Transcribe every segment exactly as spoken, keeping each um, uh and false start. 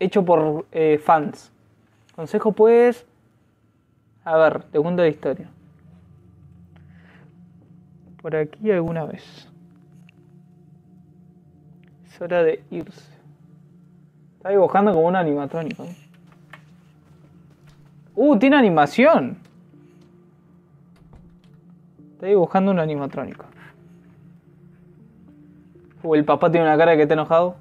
hecho por eh, fans. Consejo pues... A ver, te cuento la historia. Por aquí alguna vez. Es hora de irse. Está dibujando como un animatrónico. Uh, tiene animación. Está dibujando un animatrónico. Uh, el papá tiene una cara que está enojado.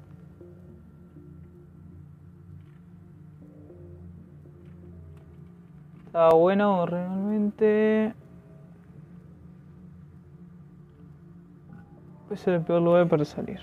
Está bueno realmente. Puede ser el peor lugar para salir.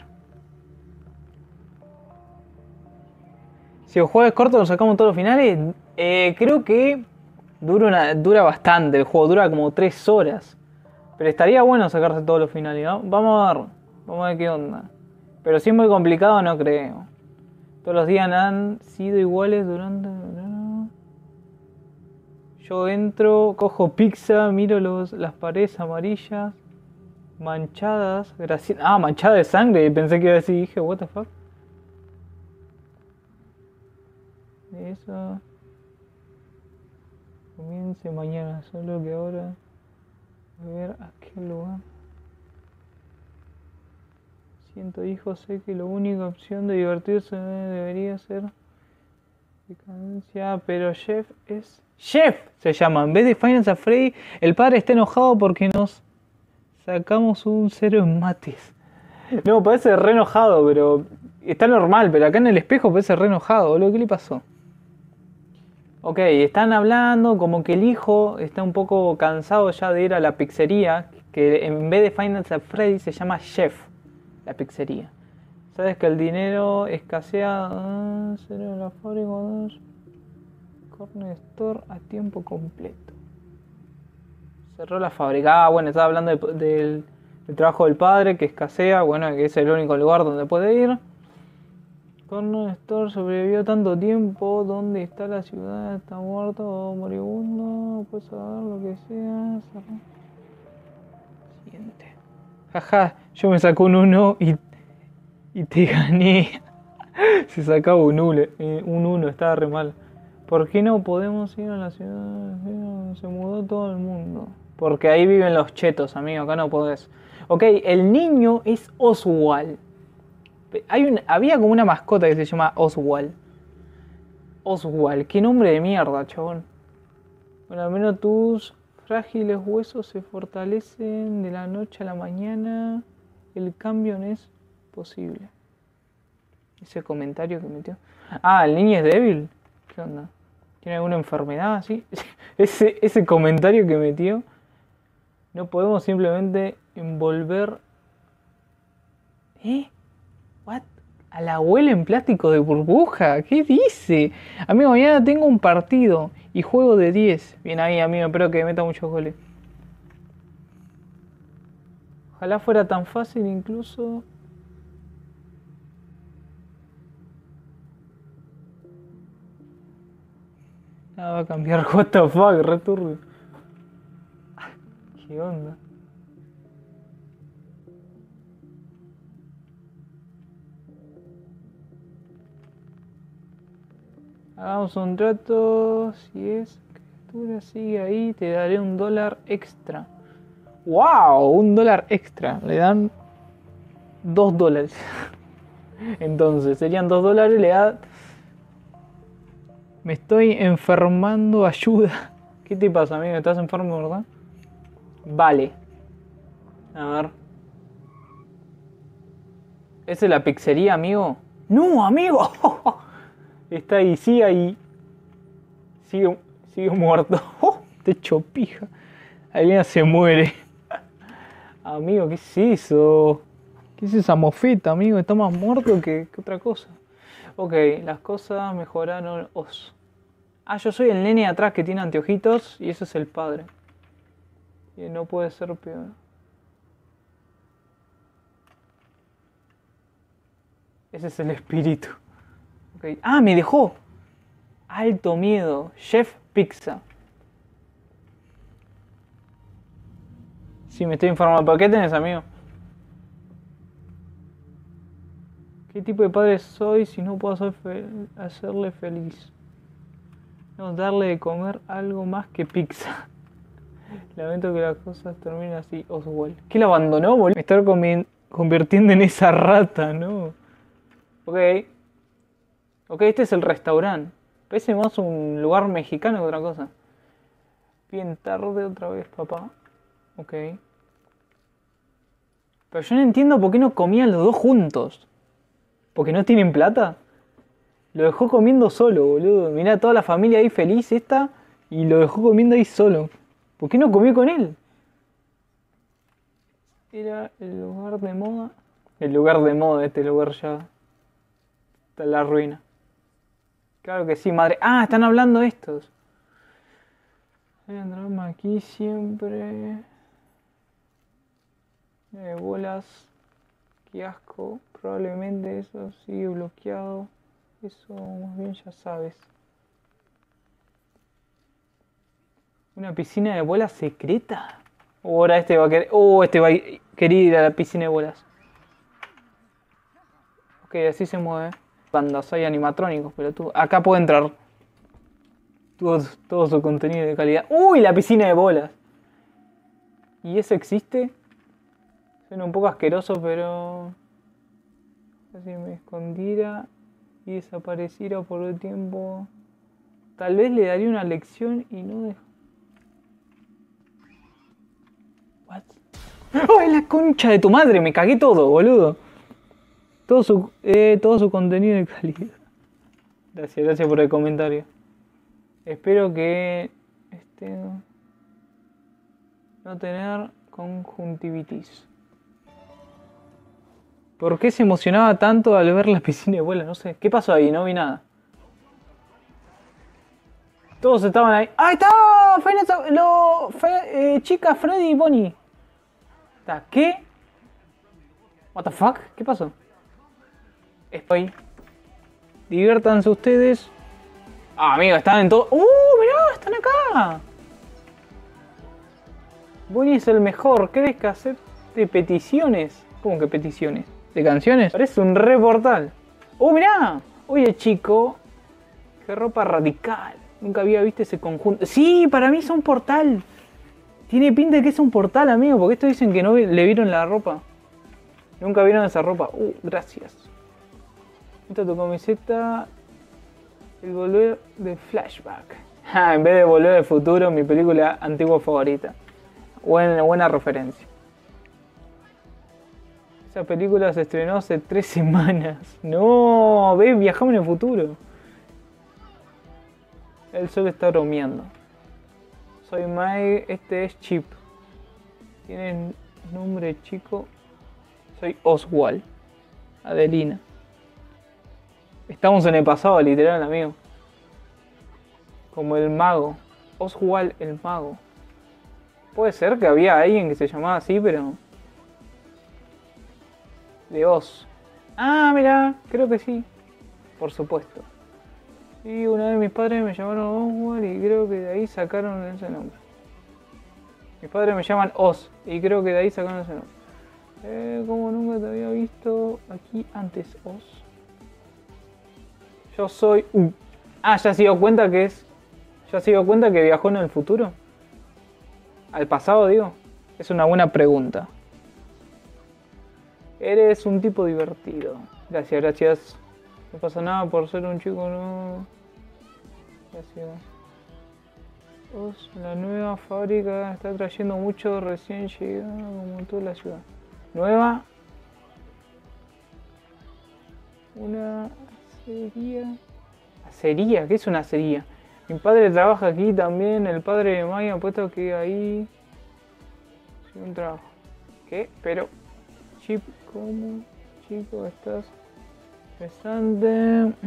Si el juego es corto, nos sacamos todos los finales. Eh, creo que dura, una, dura bastante. El juego dura como tres horas. Pero estaría bueno sacarse todos los finales, ¿no? Vamos a ver. Vamos a ver qué onda. Pero si es muy complicado, no creo. Todos los días han sido iguales durante... Yo entro, cojo pizza, miro los, las paredes amarillas, manchadas, graci... ah, manchada de sangre, pensé que iba a decir, dije, what the fuck. Eso comience mañana, solo que ahora voy a ver a qué lugar. Siento hijos, sé que la única opción de divertirse debería ser decadencia, pero Jeff es... Jeff se llama, en vez de Final Fantasy Freddy, el padre está enojado porque nos sacamos un cero en mates. No, parece re enojado, pero está normal, pero acá en el espejo parece re enojado, boludo, ¿qué le pasó? Ok, están hablando como que el hijo está un poco cansado ya de ir a la pizzería, que en vez de Final Fantasy Freddy se llama Chef, la pizzería. Sabes que el dinero escasea, ah, cero de la fábrica, dos, Corner Store a tiempo completo. Cerró la fábrica, ah, bueno, estaba hablando de, del, del trabajo del padre que escasea, bueno, que es el único lugar donde puede ir. Corner Store sobrevivió tanto tiempo. ¿Dónde está la ciudad? ¿Está muerto o moribundo? Puedes saber lo que sea. Siguiente. Jaja, yo me sacó un uno y, y te gané. Se sacaba un uno, eh, un uno, estaba re mal. ¿Por qué no podemos ir a la ciudad? Se mudó todo el mundo. Porque ahí viven los chetos, amigo, acá no podés. Ok, el niño es Oswald. Hay un, había como una mascota que se llama Oswald. Oswald, qué nombre de mierda, chabón. Bueno, al menos tus frágiles huesos se fortalecen de la noche a la mañana. El cambio no es posible. Ese comentario que metió. Ah, el niño es débil. ¿Qué onda? ¿Tiene alguna enfermedad así? Ese, ese comentario que metió. No podemos simplemente envolver... ¿Eh? ¿What? A la abuela en plástico de burbuja. ¿Qué dice? Amigo, mañana tengo un partido y juego de diez. Bien ahí, amigo, espero que meta muchos goles. Ojalá fuera tan fácil incluso... Nada va a cambiar. What the fuck, re turbio. ¿Qué onda? Hagamos un trato. Si es criatura sigue ahí, te daré un dólar extra. ¡Wow! Un dólar extra. Le dan dos dólares. Entonces, serían dos dólares. Le da... Me estoy enfermando, ayuda. ¿Qué te pasa, amigo? ¿Estás enfermo, verdad? Vale. A ver. ¿Esa es la pizzería, amigo? ¡No, amigo! Está ahí, sigue ahí. Sigue, sigue muerto. Te echo pija. Alguien se muere. Amigo, ¿qué es eso? ¿Qué es esa mofeta, amigo? Está más muerto que, que otra cosa. Ok, las cosas mejoraron. Os. Ah, yo soy el nene atrás que tiene anteojitos y ese es el padre. Y no puede ser peor. Ese es el espíritu. Okay. Ah, me dejó. Alto miedo. Chef Pizza. Sí, me estoy informando. ¿Por qué tenés, amigo? ¿Qué tipo de padre soy si no puedo hacer fe hacerle feliz? No, darle de comer algo más que pizza. Lamento que las cosas terminen así, Oswald. ¿Qué la abandonó, boludo? Me estar convirtiendo en esa rata, ¿no? Ok. Ok, este es el restaurante. Parece más un lugar mexicano que otra cosa. Bien tarde otra vez, papá. Ok. Pero yo no entiendo por qué no comían los dos juntos. ¿Porque no tienen plata? Lo dejó comiendo solo, boludo. Mirá, toda la familia ahí feliz esta. Y lo dejó comiendo ahí solo. ¿Por qué no comió con él? Era el lugar de moda. El lugar de moda, este lugar ya está en la ruina. Claro que sí, madre. Ah, están hablando estos. Hay un drama aquí siempre. Eh, bolas. Qué asco. Probablemente eso sigue bloqueado. Eso más bien ya sabes. ¿Una piscina de bolas secreta? Oh, ahora este va a querer... Oh, este va a querer ir a la piscina de bolas. Ok, así se mueve. Bandas, hay animatrónicos, pero tú... Acá puede entrar todo, todo su contenido de calidad. ¡Uy! La piscina de bolas. ¿Y eso existe? Suena un poco asqueroso, pero... Si me escondiera y desapareciera por un tiempo... Tal vez le daría una lección y no dejo... What? ¡Ay, la concha de tu madre! Me cagué todo, boludo. Todo su, eh, todo su contenido de calidad. Gracias, gracias por el comentario. Espero que este, no tener conjuntivitis. ¿Por qué se emocionaba tanto al ver la piscina de bolas? No sé. ¿Qué pasó ahí? No vi nada. Todos estaban ahí. ¡Ahí está! Final, lo, fe, eh, chica, Freddy y Bonnie. ¿Qué? What the fuck? ¿Qué pasó? Estoy. Diviértanse ustedes. Ah, amigo, están en todo. ¡Uh! Mirá, están acá. Bonnie es el mejor. ¿Crees que acepte peticiones? ¿Cómo que peticiones? ¿De canciones? Parece un re portal. ¡Uh, mirá! Oye, chico. Qué ropa radical. Nunca había visto ese conjunto. Sí, para mí es un portal. Tiene pinta de que es un portal, amigo. Porque estos dicen que no le vieron la ropa. Nunca vieron esa ropa. Uh, gracias. Esta es tu camiseta. El volver de Flashback. Ja, en vez de Volver al Futuro, mi película antigua favorita. Buena, buena referencia. Esa película se estrenó hace tres semanas. No, ves, viajamos en el futuro. El sol está bromeando. Soy Mike, este es Chip. ¿Tienes nombre, chico? Soy Oswald. Adelina. Estamos en el pasado, literal, amigo. Como el mago. Oswald el mago. Puede ser que había alguien que se llamaba así, pero... De Oz. Ah, mira, creo que sí. Por supuesto. Y una vez mis padres me llamaron Oswald y creo que de ahí sacaron ese nombre. Mis padres me llaman Oz y creo que de ahí sacaron ese nombre. Eh, como nunca te había visto aquí antes, Oz. Yo soy... Uh. Ah, ya se dio cuenta que es... ¿Ya se dio cuenta que viajó en el futuro? ¿Al pasado, digo? Es una buena pregunta. Eres un tipo divertido. Gracias, gracias. No pasa nada por ser un chico, no. Gracias. Oz, la nueva fábrica está trayendo mucho recién llegado como toda la ciudad. Nueva. Una acería. ¿Acería? ¿Qué es una acería? Mi padre trabaja aquí también. El padre de Maya ha puesto que ahí. Sí, un trabajo. ¿Qué? Pero. Chip, ¿cómo? Chico, estás. Interesante.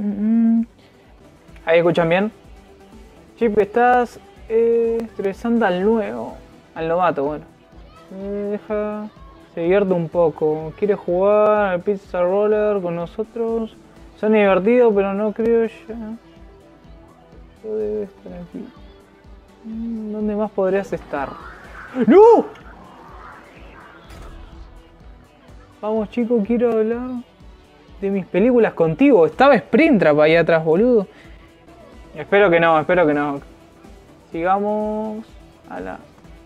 Ahí escuchan bien. Chip, estás eh, estresando al nuevo. Al novato, bueno. Eh, deja. Se divierte un poco. ¿Quiere jugar al Pizza Roller con nosotros? Suena divertido, pero no creo ya. Yo debe estar aquí. ¿Dónde más podrías estar? ¡No! Vamos, chicos, quiero hablar. de mis películas contigo. Estaba Springtrap ahí atrás, boludo. Espero que no, espero que no. Sigamos a la...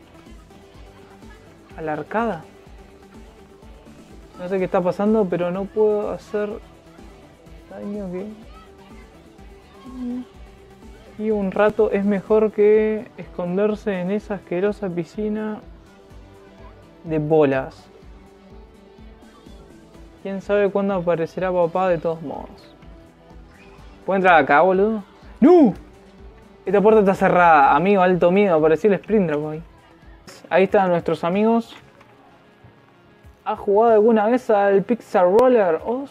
a la arcada. No sé qué está pasando, pero no puedo hacer daño que... Y un rato es mejor que esconderse en esa asquerosa piscina de bolas. Quién sabe cuándo aparecerá papá de todos modos. ¿Puedo entrar acá, boludo? ¡No! Esta puerta está cerrada. Amigo, alto miedo. Apareció el Springtrap ahí. Ahí están nuestros amigos. ¿Has jugado alguna vez al Pixar Roller Oz?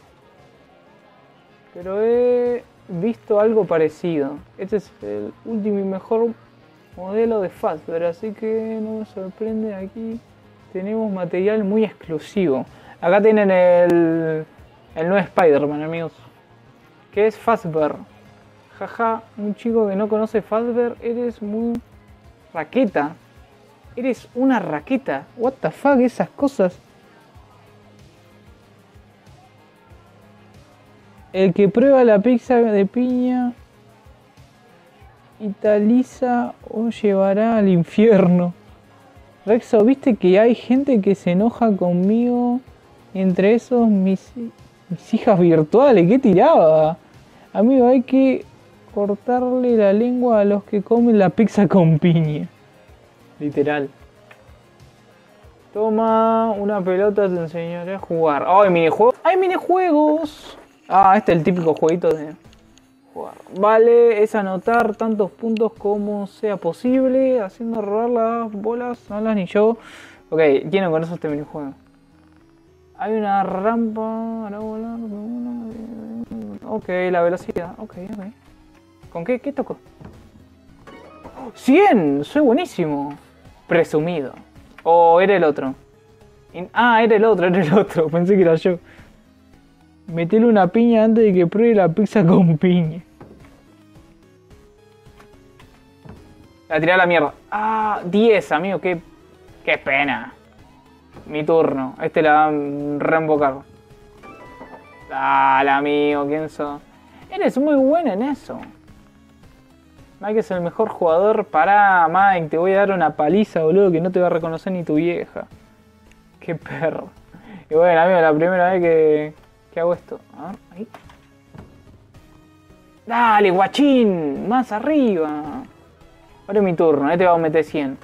Pero he visto algo parecido. Este es el último y mejor modelo de Fazbear, así que no me sorprende. Aquí tenemos material muy exclusivo. Acá tienen el, el nuevo Spider-Man, amigos. ¿Qué es Fazbear? Jaja, un chico que no conoce Fazbear, eres muy raqueta. Eres una raqueta. What the fuck, esas cosas. El que prueba la pizza de piña italiza o llevará al infierno. Rexo, ¿viste que hay gente que se enoja conmigo? Entre esos mis, mis hijas virtuales. ¿Qué tiraba? Amigo, hay que cortarle la lengua a los que comen la pizza con piña. Literal. Toma una pelota, te enseñaré a jugar. ¡Ay, minijuegos! ¡Hay minijuegos! Ah, este es el típico jueguito de jugar. Vale, es anotar tantos puntos como sea posible, haciendo robar las bolas, no las ni yo. Ok, ¿quién no conoce este minijuego? Hay una rampa para volar. Ok, la velocidad. Ok, ok. ¿Con qué? ¿Qué tocó? ¡cien! Soy buenísimo. Presumido. ¿O era el otro? Ah, era el otro, era el otro. Pensé que era yo. Metele una piña antes de que pruebe la pizza con piña. La tiré a la mierda. Ah, diez, amigo. Qué, qué pena. Mi turno. Este la va a reembocar. Dale, amigo. ¿Quién sos? Eres muy bueno en eso. Mike es el mejor jugador. Pará, Mike. Te voy a dar una paliza, boludo, que no te va a reconocer ni tu vieja. Qué perro. Y bueno, amigo, la primera vez que... ¿Qué hago esto? A ver, ahí. Dale, guachín. Más arriba. Ahora es mi turno. Este va a meter cien.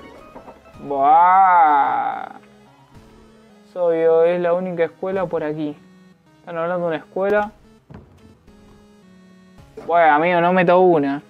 Buah. Es obvio, es la única escuela por aquí. Están hablando de una escuela. Bueno, amigo, no meto una.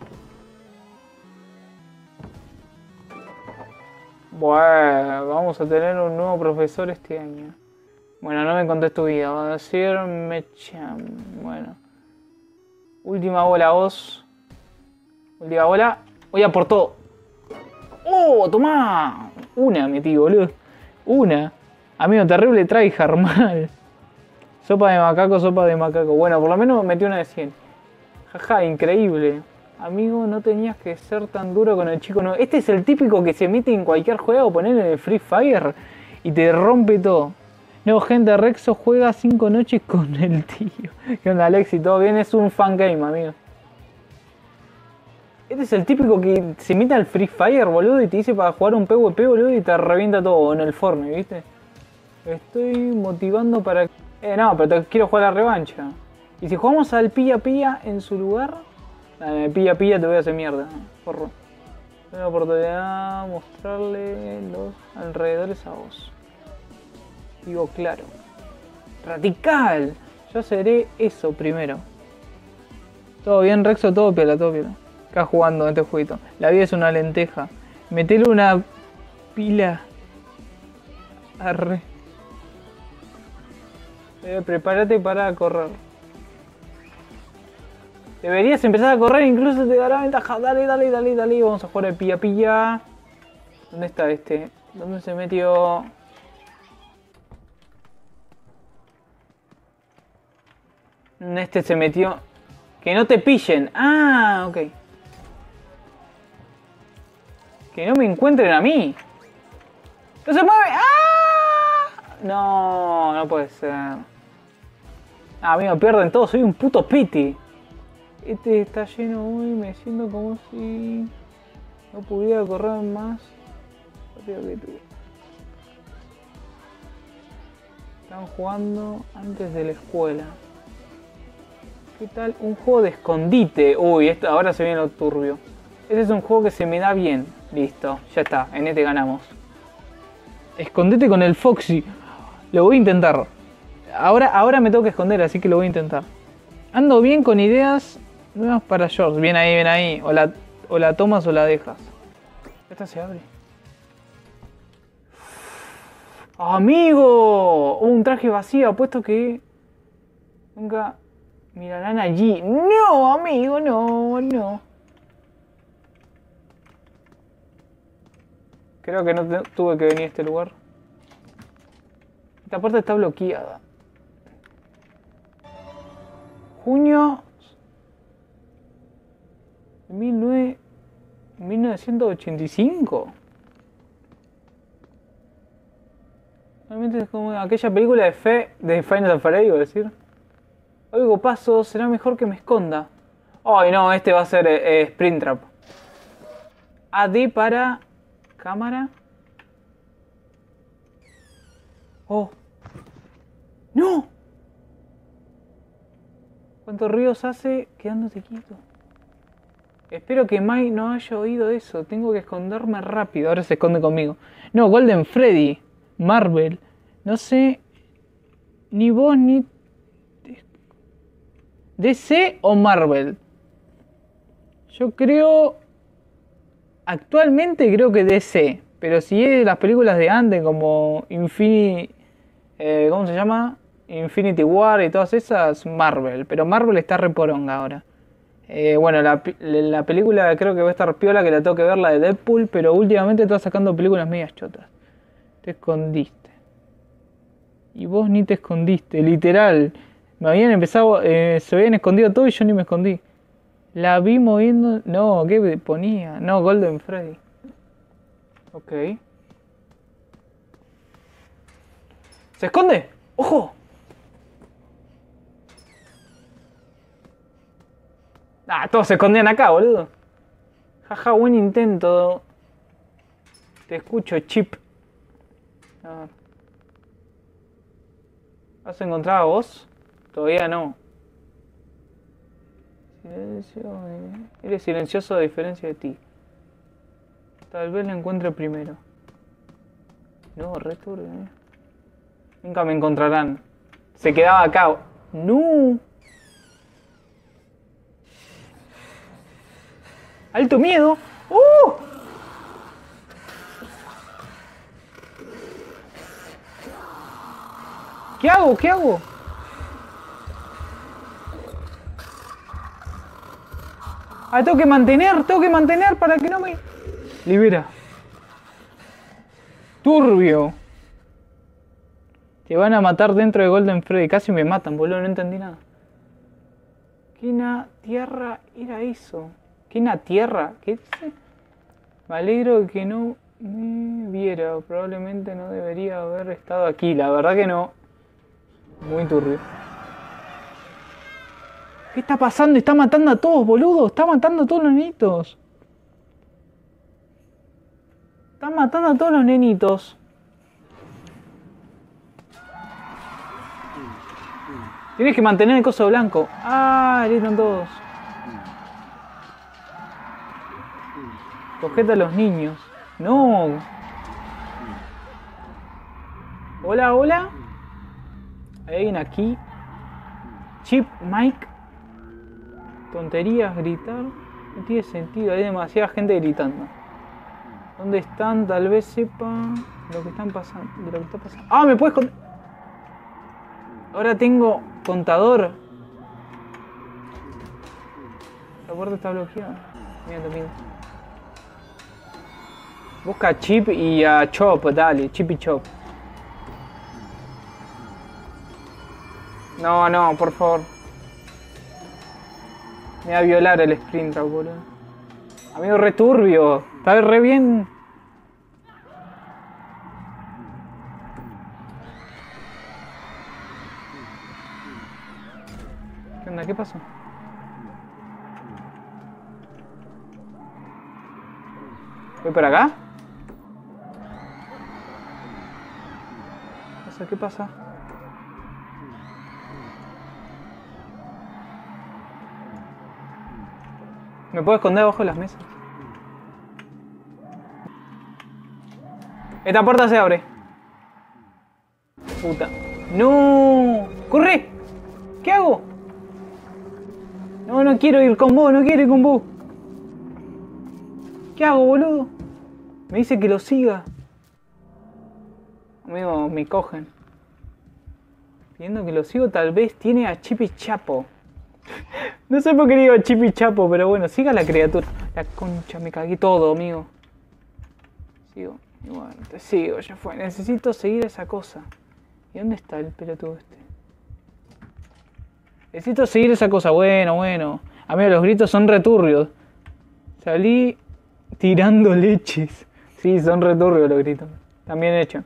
Bueno, vamos a tener un nuevo profesor este año. Bueno, no me contés tu vida. Va a decir Mecham. Bueno. Última bola, vos. Última bola. Voy a por todo. ¡Oh! ¡Tomá! Una metí, boludo. Una. Amigo, terrible tryhard, mal. Sopa de macaco, sopa de macaco. Bueno, por lo menos metí una de cien. Jaja, increíble. Amigo, no tenías que ser tan duro con el chico. No. Este es el típico que se mete en cualquier juego, poner en el Free Fire y te rompe todo. No, gente, Rexo juega cinco noches con el tío. ¿Qué onda, Alexi? ¿Todo bien? Es un fan game, amigo. Este es el típico que se mete al Free Fire, boludo, y te dice para jugar un PvP, boludo, y te revienta todo en el Fortnite, ¿viste? Estoy motivando para... Eh, no, pero te quiero jugar la revancha. Y si jugamos al pilla pilla en su lugar... Dale, pilla pilla te voy a hacer mierda, porro. Tengo la oportunidad de mostrarle los alrededores a vos. Digo, claro. ¡Radical! Yo seré eso primero. Todo bien, Rexo, todo piola, todo piola. Acá jugando en este jueguito. La vida es una lenteja. Metele una pila. Arre. Eh, prepárate para correr. Deberías empezar a correr, incluso te dará ventaja. Dale, dale, dale, dale. Vamos a jugar el pilla pilla. ¿Dónde está este? ¿Dónde se metió? Este se metió. Que no te pillen. Ah, ok. Que no me encuentren a mí. ¡No se mueve! ¡Ah! No, no puede ser. Ah, amigo, pierden todo, soy un puto piti. Este está lleno hoy, me siento como si no pudiera correr más rápido que tú. Están jugando antes de la escuela. ¿Qué tal? Un juego de escondite. Uy, esto, ahora se viene lo turbio. Este es un juego que se me da bien. Listo, ya está, en este ganamos. Escondete con el Foxy. Lo voy a intentar. Ahora, ahora me tengo que esconder, así que lo voy a intentar. Ando bien con ideas nuevas para George. Bien ahí, bien ahí. O la, o la tomas o la dejas. Esta se abre. ¡Amigo! Un traje vacío, apuesto que nunca mirarán allí. No, amigo, no, no. Creo que no te, tuve que venir a este lugar. Esta parte está bloqueada. Junio de mil novecientos ochenta y cinco. Realmente es como aquella película de fe de Final Fantasy, iba a decir. Oigo pasos, será mejor que me esconda. Ay no, este va a ser eh, eh, Springtrap. A D para cámara. Oh. ¡No! ¿Cuántos ríos hace quedándote quieto? Espero que Mike no haya oído eso. Tengo que esconderme rápido. Ahora se esconde conmigo. No, Golden Freddy. Marvel. No sé. Ni vos ni... ¿D C o Marvel? Yo creo... Actualmente creo que D C. Pero si es las películas de antes como Infinity... Eh, ¿Cómo se llama? Infinity War y todas esas, Marvel. Pero Marvel está reporonga ahora. Eh, bueno, la, la película creo que va a estar piola, que la tengo que ver, la de Deadpool. Pero últimamente está sacando películas medias chotas. Te escondiste. Y vos ni te escondiste, literal. Me habían empezado, eh, se habían escondido todo y yo ni me escondí. La vi moviendo... No, ¿qué ponía? No, Golden Freddy. Ok. ¿Se esconde? ¡Ojo! Ah, todos se escondían acá, boludo. Jaja, buen intento. Te escucho, Chip. A ver. ¿Has encontrado a vos? Todavía no. Silencio. Eh. Eres silencioso a diferencia de ti. Tal vez lo encuentre primero. No, returbio, eh. Nunca me encontrarán. Se quedaba acá. ¡No! ¡Alto miedo! ¡Uh! ¿Qué hago? ¿Qué hago? Ah, tengo que mantener, tengo que mantener para que no me... Libera. Turbio. Te van a matar dentro de Golden Freddy. Casi me matan, boludo, no entendí nada. ¿Qué na tierra era eso? ¿Qué na tierra? ¿Qué dice? Me alegro de que no me viera. Probablemente no debería haber estado aquí. La verdad que no. Muy turbio. ¿Qué está pasando? Está matando a todos, boludo. Está matando a todos los nenitos. Está matando a todos los nenitos. Tienes que mantener el coso blanco. Ah, gritan todos. Cogete a los niños. No. Hola, hola. Hay alguien aquí. Chip, Mike. Tonterías, gritar. No tiene sentido. Hay demasiada gente gritando. ¿Dónde están? Tal vez sepa lo que están pasando. De lo que está pasando. Ah, me puedes contar. Ahora tengo contador. La puerta está bloqueada. Mira, mira. Busca a Chip y a Chop, dale, Chip y Chop. No, no, por favor. Me va a violar el Springtrap, boludo. Amigo, re turbio. Está re bien. ¿Para qué pasó? ¿Voy por acá? O sea, ¿qué pasa? ¿Me puedo esconder abajo de las mesas? Esta puerta se abre. Puta. ¡No! ¡Corre! ¿Qué hago? No, no quiero ir con vos, no quiero ir con vos. ¿Qué hago, boludo? Me dice que lo siga. Amigo, me cogen. Pidiendo que lo sigo, tal vez tiene a Chip y Chapo. No sé por qué digo Chip y Chapo, pero bueno, siga la criatura. La concha, me cagué todo, amigo. Sigo. Y bueno, te sigo, ya fue. Necesito seguir esa cosa. ¿Y dónde está el pelotudo este? Necesito seguir esa cosa. Bueno, bueno. Amigo, los gritos son returbios. Salí tirando leches. Sí, son returbios los gritos. También hecho.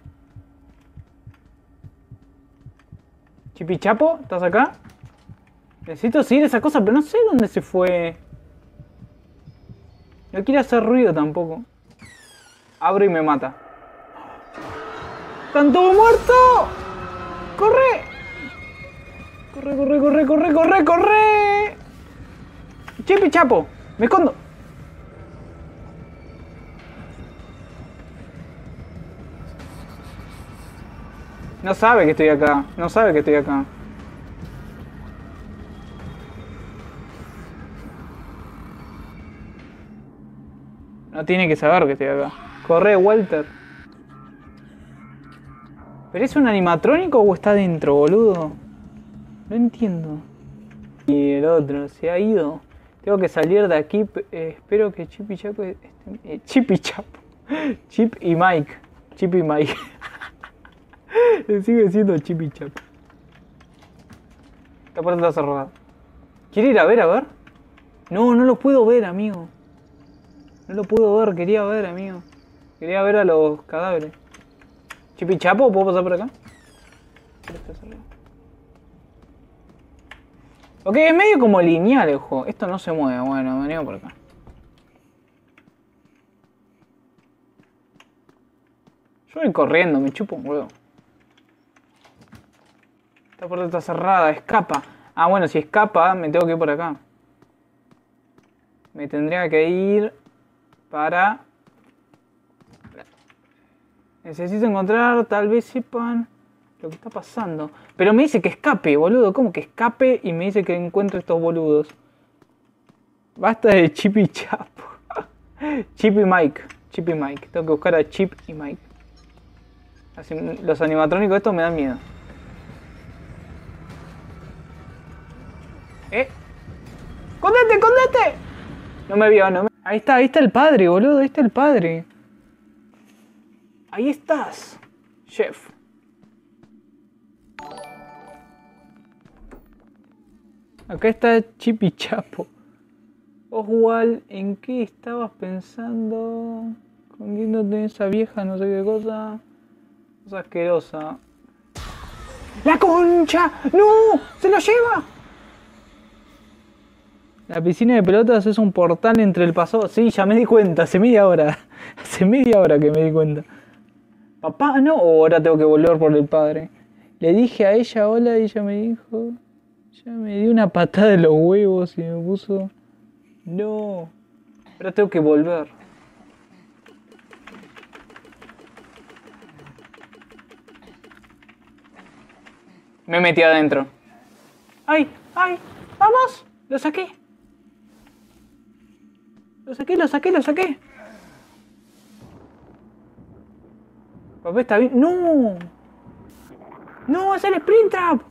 Chipichapo, ¿estás acá? Necesito seguir esa cosa, pero no sé dónde se fue. No quiere hacer ruido tampoco. Abro y me mata. ¡Están todos muertos! ¡Corre! ¡Corre, corre, corre, corre, corre, corre! ¡Chipichapo! ¡Me escondo! No sabe que estoy acá. No sabe que estoy acá. No tiene que saber que estoy acá. Corre, Walter. ¿Pero es un animatrónico o está dentro, boludo? No entiendo. Y el otro se ha ido. Tengo que salir de aquí. Eh, espero que Chip y Chapo estén... Eh, Chip y Chapo. Chip y Mike. Chip y Mike. Sigue siendo Chip y Chapo. La puerta está cerrada. ¿Quiere ir a ver, a ver? No, no lo puedo ver, amigo. No lo puedo ver, quería ver, amigo. Quería ver a los cadáveres. ¿Chip y Chapo? ¿Puedo pasar por acá? Ok, es medio como lineal el juego. Esto no se mueve. Bueno, venimos por acá. Yo voy corriendo, me chupo un huevo. Esta puerta está cerrada, escapa. Ah, bueno, si escapa, me tengo que ir por acá. Me tendría que ir para... Necesito encontrar, tal vez sepan lo que está pasando. Pero me dice que escape, boludo. ¿Cómo que escape? Y me dice que encuentro estos boludos. Basta de Chip y Chapo. Chip y Mike. Chip y Mike. Tengo que buscar a Chip y Mike. Así, los animatrónicos estos me dan miedo. ¿Eh? ¡Escondete, escondete! No me vio, no me... Ahí está, ahí está el padre, boludo. Ahí está el padre. Ahí estás, chef. Acá está Chip y Chapo. Oswald, ¿en qué estabas pensando? Escondiéndote esa vieja no sé qué cosa. Cosa asquerosa. ¡La concha! ¡No! ¡Se lo lleva! La piscina de pelotas es un portal entre el pasado. Sí, ya me di cuenta, hace media hora. Hace media hora que me di cuenta. Papá, no, o ahora tengo que volver por el padre. Le dije a ella hola y ella me dijo... Ella me dio una patada en los huevos y me puso... No. Ahora tengo que volver. Me metí adentro. ¡Ay! ¡Ay! ¡Vamos! ¡Lo saqué! ¡Lo saqué, lo saqué, lo saqué! Papá está bien. ¡No! ¡No! ¡Es el Springtrap!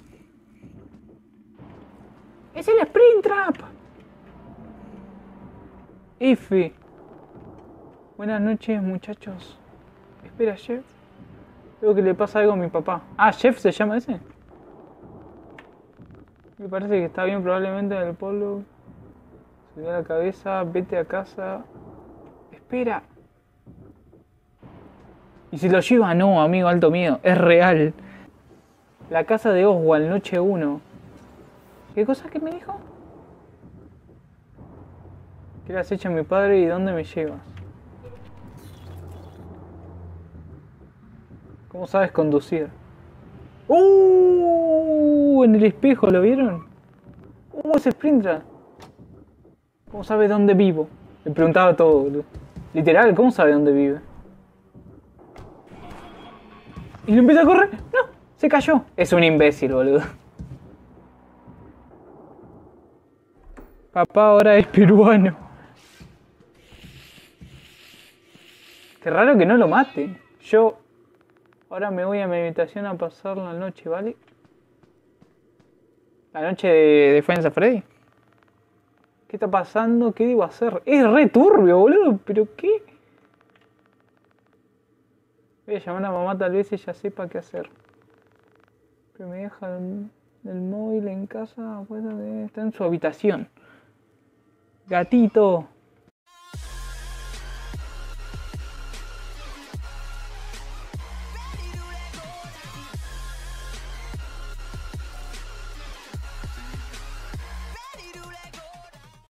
¡Es el Springtrap! F. Buenas noches, muchachos. Espera, Chef. Creo que le pasa algo a mi papá. Ah, Chef se llama ese. Me parece que está bien, probablemente en el polo. Se da la cabeza, vete a casa. Espera. ¿Y si lo lleva? No, amigo, alto miedo. Es real. La casa de Oswald, noche uno. ¿Qué cosa que me dijo? ¿Qué le has hecho a mi padre y dónde me llevas? ¿Cómo sabes conducir? ¡Uh! En el espejo, ¿lo vieron? ¡Uh! Ese Sprintra. ¿Cómo sabe dónde vivo? Le preguntaba todo, boludo. Literal, ¿cómo sabe dónde vive? Y lo empieza a correr. ¡No! Se cayó. Es un imbécil, boludo. Papá ahora es peruano. Qué raro que no lo mate. Yo ahora me voy a mi habitación a pasar la noche, ¿vale? La noche de, de Five Nights at Freddy. ¿Qué está pasando? ¿Qué debo hacer? Es re turbio, boludo. ¿Pero qué? Voy a llamar a mamá, tal vez ella sepa qué hacer. Pero me deja el, el móvil en casa, pues, está en su habitación. Gatito.